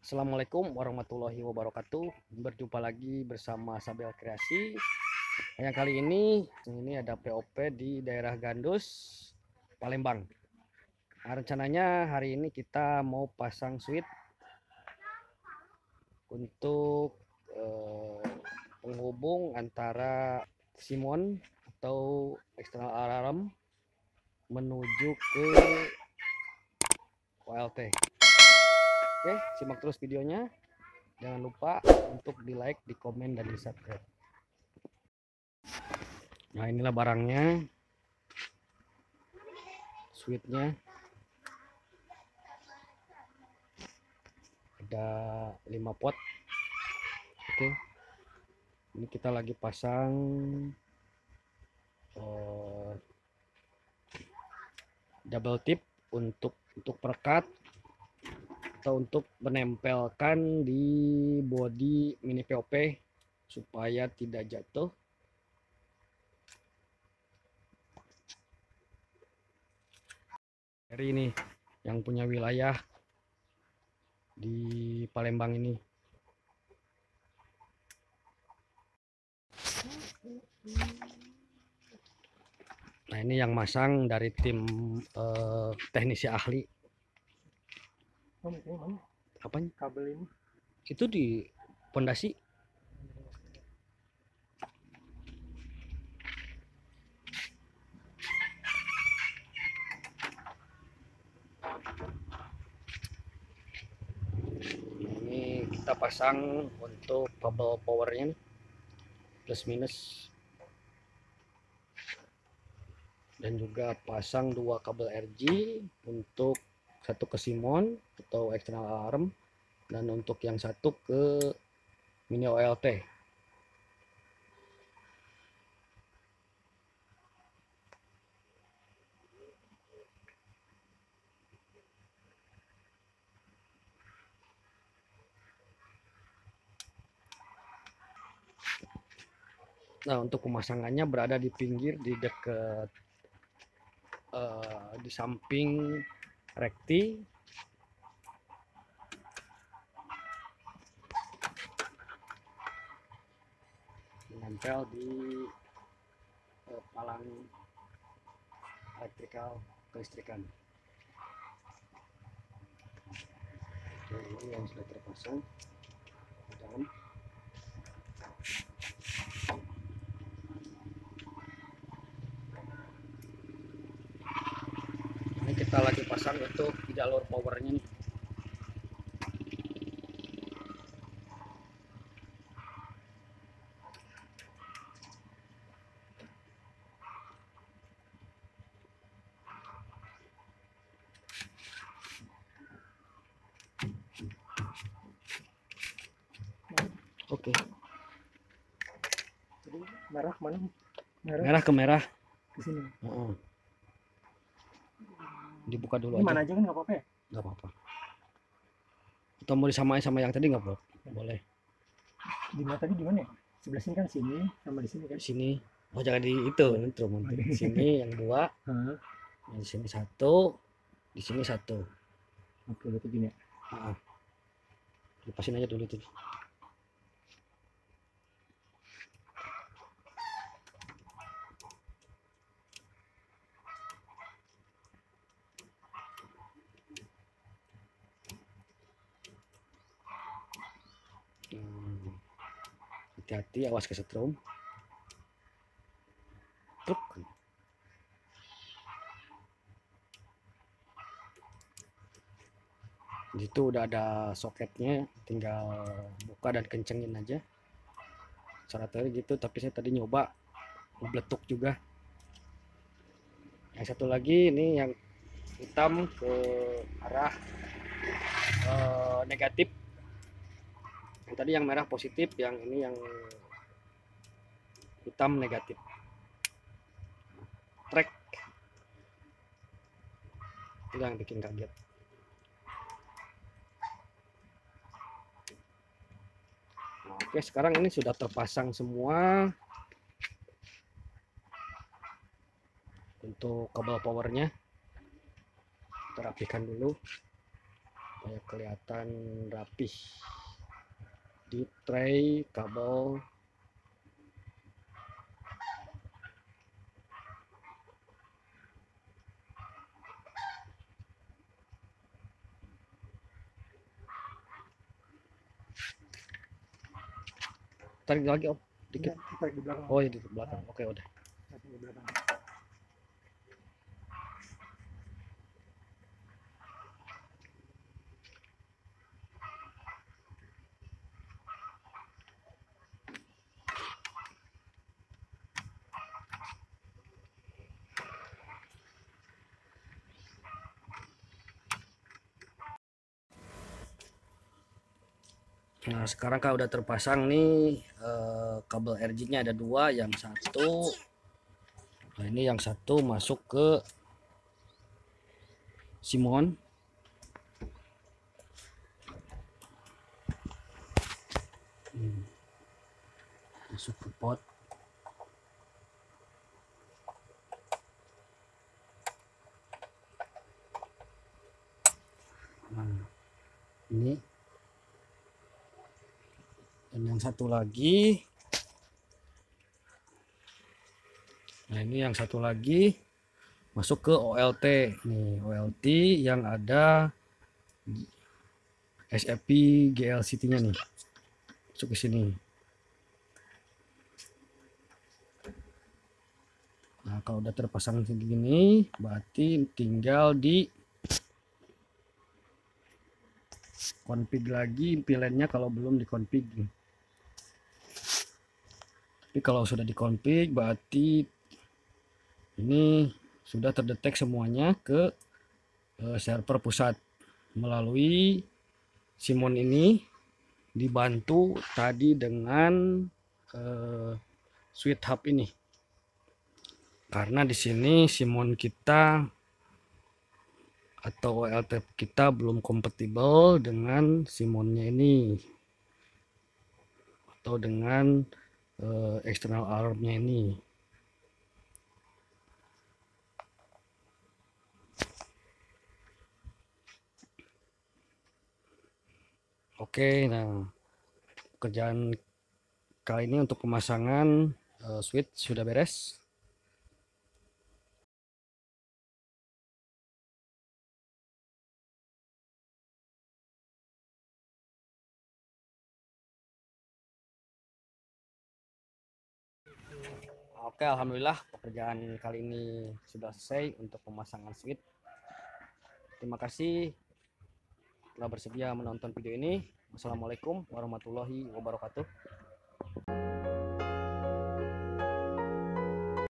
Assalamualaikum warahmatullahi wabarakatuh. Berjumpa lagi bersama Sabel Kreasi. Yang kali ini ada POP di daerah Gandus, Palembang. Nah, rencananya hari ini kita mau pasang switch untuk penghubung antara Simon atau external alarm menuju ke OLT. Oke, simak terus videonya. Jangan lupa untuk di like, di komen, dan di subscribe. Nah, inilah barangnya, switchnya ada 5 pot. Oke, ini kita lagi pasang double tip untuk perekat atau untuk menempelkan di bodi mini POP supaya tidak jatuh. Dari ini yang punya wilayah di Palembang ini. Nah, ini yang masang dari tim teknisi ahli. Apanya? Kabel ini Itu di pondasi. Ini kita pasang untuk kabel powernya plus minus, dan juga pasang 2 kabel RG untuk satu ke Simon atau external alarm dan untuk yang satu ke mini OLT. Nah, untuk pemasangannya berada di pinggir, di dekat di samping rekti. Menempel di palang elektrikal kelistrikan. Oke, ini yang sudah terpasang di dalam. Ini kita lagi pasang untuk jalur powernya nih. Oke. jadi merah mana? Merah ke merah. Di sini. Dibuka dulu Ini aja. mana aja kan nggak apa-apa ya? Nggak apa-apa. Atau mau disamain sama yang tadi nggak boleh? Boleh. Di mana tadi, di mana ya? Sebelah sini kan, sini sama di sini kan? Di sini. Oh, jangan di itu, nanti. Di sini yang 2, di sini 1, di sini 1. Oke, berarti gini ya. Lepasin aja dulu tuh. Hati-hati, awas kesetrum. Truk. Di situ udah ada soketnya, tinggal buka dan kencengin aja. Syaratnya gitu, tapi saya tadi nyoba meletuk juga. Yang satu lagi ini yang hitam ke arah negatif. Yang tadi yang merah positif, yang ini yang hitam negatif. Track itu yang bikin kaget. Nah, oke, sekarang ini sudah terpasang semua untuk kabel powernya. Kita rapikan dulu supaya kelihatan rapih di tray kabel. Tarik lagi om, dikit. Tarik di belakang. Oh ya di belakang, oke udah. Tarik di belakang. Nah sekarang kan udah terpasang nih, kabel RJ-nya ada dua, yang satu, nah ini yang satu masuk ke Simon. Masuk ke pot. Nah, ini dan yang satu lagi, nah ini yang satu lagi masuk ke OLT. Nih OLT yang ada SFP GLCT nya nih, masuk ke sini. Nah kalau udah terpasang segini berarti tinggal di config lagi pilennya kalau belum dikonfig. Tapi kalau sudah dikonfig berarti ini sudah terdetek semuanya ke server pusat melalui Simon ini, dibantu tadi dengan switch hub ini. Karena di sini Simon kita atau OLT kita belum kompatibel dengan Simonnya ini atau dengan external alarmnya ini. Oke, nah pekerjaan kali ini untuk pemasangan switch sudah beres. Oke, alhamdulillah pekerjaan kali ini sudah selesai untuk pemasangan switch. Terima kasih telah bersedia menonton video ini. Wassalamualaikum warahmatullahi wabarakatuh.